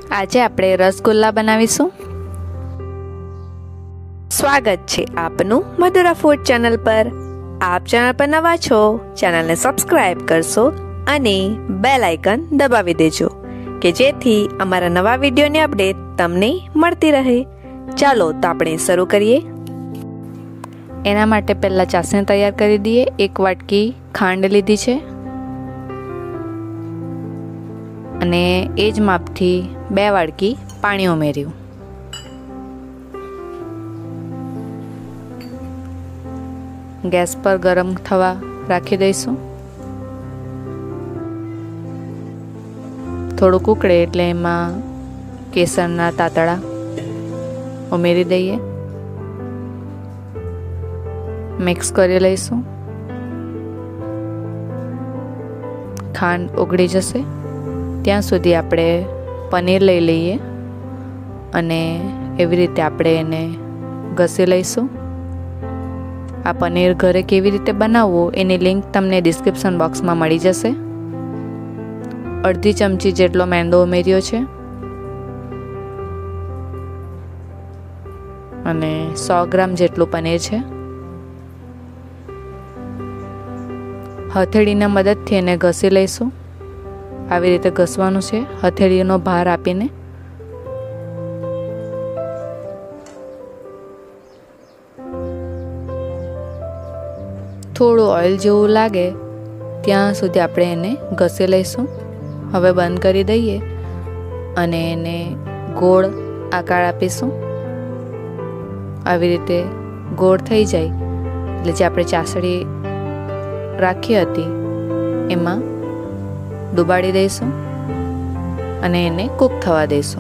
આજે આપણે રસગુલ્લા બનાવીશું। સ્વાગત છે આપનું મધુરા ફૂડ ચેનલ પર। આપ ચેનલ પર નવા છો, ચેનલને સબસ્ક્રાઇબ કરશો અને બેલ આઇકન દબાવી દેજો કે જેથી અમારા નવા વિડીયોની અપડેટ તમને મળતી રહે। ચાલો તો આપણે શરૂ કરીએ। એના માટે પહેલા ચાસણી તૈયાર કરી દઈએ। 1 વાટકી ખાંડ લીધી છે અને એ જ માપથી 2 વાટકી પાણી ઉમેર્યું। ગેસ પર ગરમ થવા રાખી દઈશું। થોડુંક ઉકળે એટલે એમાં કેસરના તાતડા ઉમેરી દઈએ। મિક્સ કરી લઈશું। ખાંડ ઓગળી જશે ત્યાં સુધી આપણે પનીર લઈ લઈએ અને એવી રીતે આપણે એને ઘસી લઈશું। આ પનીર ઘરે કેવી રીતે બનાવવું એની લિંક તમને ડિસ્ક્રિપ્શન બોક્સમાં મળી જશે। અડધી ચમચી જેટલો મેંદો ઉમેર્યો છે અને 100 ગ્રામ જેટલું પનીર છે। હથેળીના મદદથી એને ઘસી લઈશું। આવી રીતે ઘસવાનું છે હથેળીનો ભાર આપીને। થોડું ઓઇલ જેવું લાગે ત્યાં સુધી આપણે એને ઘસી લઈશું। હવે બંધ કરી દઈએ અને એને ગોળ આકાર આપીશું। આવી રીતે ગોળ થઈ જાય એટલે જે આપણે ચાસણી રાખી હતી એમાં ડુબાડી દઈશું અને એને કૂક થવા દઈશું।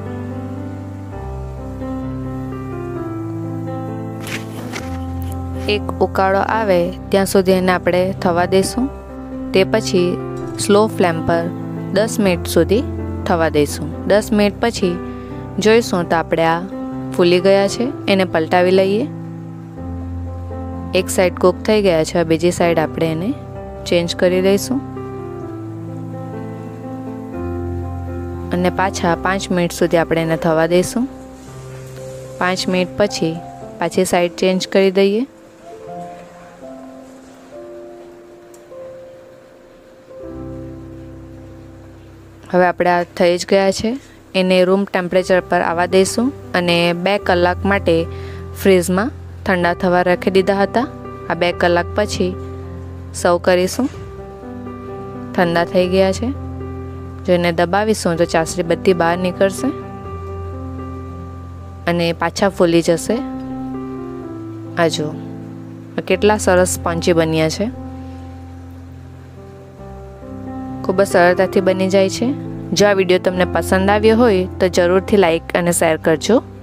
એક ઉકાળો આવે ત્યાં સુધી એને આપણે થવા દઈશું। તે પછી સ્લો ફ્લેમ પર 10 મિનિટ સુધી થવા દઈશું। 10 મિનિટ પછી જોઈશું તો આપણે આ ફૂલી ગયા છે। એને પલટાવી લઈએ। એક સાઈડ કૂક થઈ ગયા છે, બીજી સાઈડ આપણે એને ચેન્જ કરી દઈશું અને પાછા 5 મિનિટ સુધી આપણે એને થવા દઈશું। 5 મિનિટ પછી પાછી સાઈડ ચેન્જ કરી દઈએ। હવે આપણે આ થઈ જ ગયા છે। એને રૂમ ટેમ્પરેચર પર આવવા દઈશું અને 2 કલાક માટે ફ્રીઝમાં ઠંડા થવા રાખી દીધા હતા। આ 2 કલાક પછી સર્વ કરીશું। ઠંડા થઈ ગયા છે। જો એને દબાવીશું તો ચાસણી બધી બહાર નીકળશે અને પાછા ફૂલી જશે। આ જો કેટલા સરસ સ્પોન્જી બન્યા છે। ખૂબ જ સરળતાથી બની જાય છે। જો આ વિડીયો તમને પસંદ આવ્યો હોય તો જરૂરથી લાઈક અને શેર કરજો।